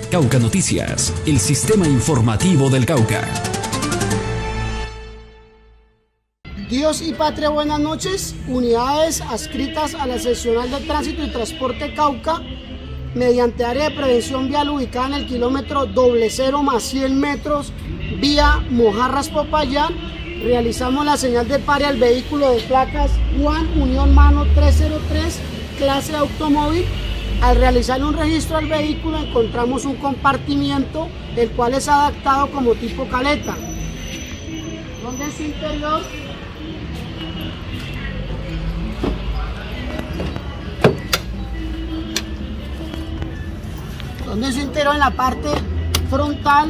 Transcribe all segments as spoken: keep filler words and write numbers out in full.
Cauca Noticias, el sistema informativo del Cauca. Dios y patria, buenas noches. Unidades adscritas a la seccional de tránsito y transporte Cauca, mediante área de prevención vial ubicada en el kilómetro doble cero más cien metros, vía Mojarras Popayán, realizamos la señal de pare al vehículo de placas Juan Unión Mano trescientos tres, clase automóvil. Al realizar un registro al vehículo encontramos un compartimiento, el cual es adaptado como tipo caleta, donde en su interior donde en su interior en la parte frontal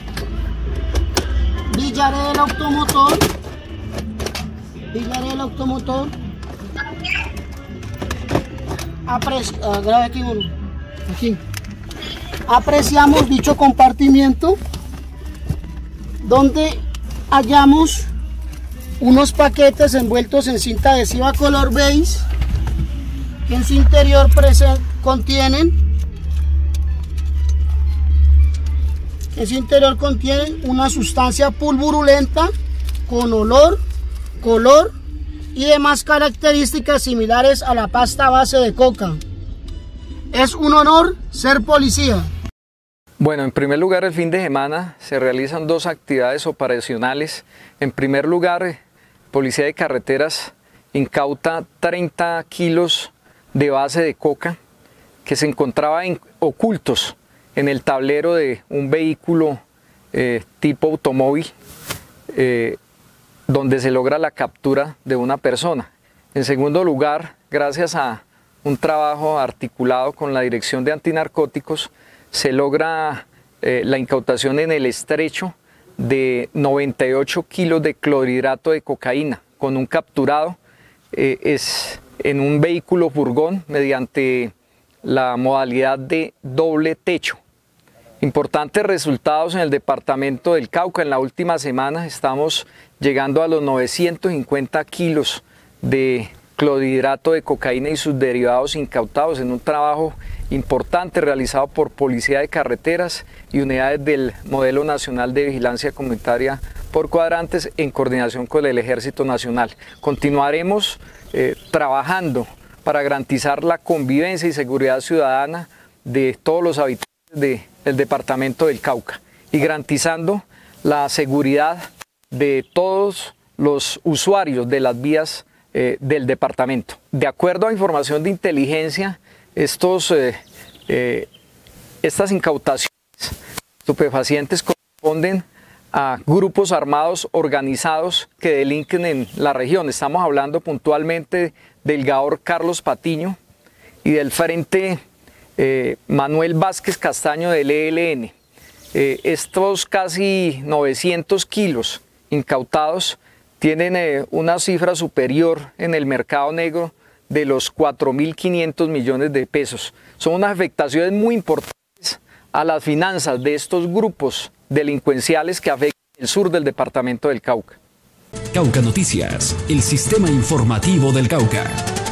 billaré del automotor billaré del automotor Apreci uh, grave aquí, bueno, aquí apreciamos dicho compartimiento, donde hallamos unos paquetes envueltos en cinta adhesiva color beige, que en su interior contienen en su interior contienen una sustancia pulverulenta con olor, color y demás características similares a la pasta base de coca. Es un honor ser policía. Bueno, en primer lugar, el fin de semana se realizan dos actividades operacionales. En primer lugar, Policía de Carreteras incauta treinta kilos de base de coca que se encontraban ocultos en el tablero de un vehículo eh, tipo automóvil, eh, donde se logra la captura de una persona. En segundo lugar, gracias a un trabajo articulado con la Dirección de Antinarcóticos, se logra eh, la incautación en el estrecho de noventa y ocho kilos de clorhidrato de cocaína, con un capturado eh, es en un vehículo furgón mediante la modalidad de doble techo. Importantes resultados en el departamento del Cauca. En la última semana estamos llegando a los novecientos cincuenta kilos de clorhidrato de cocaína y sus derivados incautados en un trabajo importante realizado por Policía de Carreteras y unidades del Modelo Nacional de Vigilancia Comunitaria por cuadrantes en coordinación con el Ejército Nacional. Continuaremos eh, trabajando para garantizar la convivencia y seguridad ciudadana de todos los habitantes de el departamento del Cauca y garantizando la seguridad de todos los usuarios de las vías eh, del departamento. De acuerdo a información de inteligencia, estos, eh, eh, estas incautaciones estupefacientes corresponden a grupos armados organizados que delinquen en la región. Estamos hablando puntualmente del Gaor Carlos Patiño y del Frente Eh, Manuel Vázquez Castaño del E L N. Eh, estos casi novecientos kilos incautados tienen eh, una cifra superior en el mercado negro de los cuatro mil quinientos millones de pesos. Son unas afectaciones muy importantes a las finanzas de estos grupos delincuenciales que afectan el sur del departamento del Cauca. Cauca Noticias, el sistema informativo del Cauca.